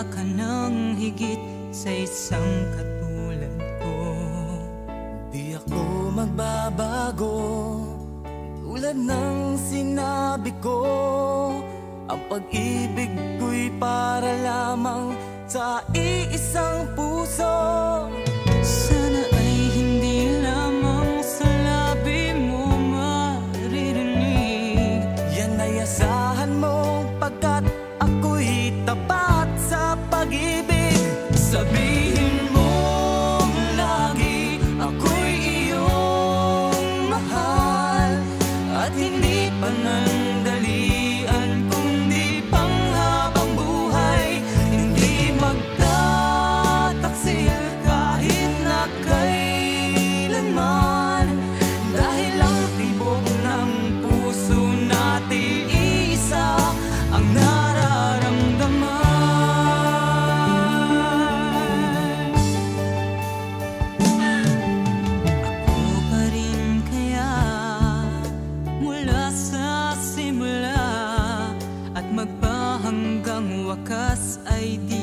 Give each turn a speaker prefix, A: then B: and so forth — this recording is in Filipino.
A: wala ka nang higit sa isang katulad ko.
B: Di ako magbabago, tulad ng sinabi ko. Ang pag-ibig ko'y para lamang sa iisang puso.
A: Sana ay hindi lamang sa labi mo maririnig.
B: Yan ay asahan mo, pagkat ako'y tapat sa pag-ibig. Sabihin mong lagi ako'y iyong mahal, at hindi panandalian kundi panghabang buhay. Hindi magtataksil kahit na kailanman, dahil ang tibok ng puso natin isa ang nararamdaman.
A: Ako pa rin kaya mula sa simula, at magpahanggang wakas ay di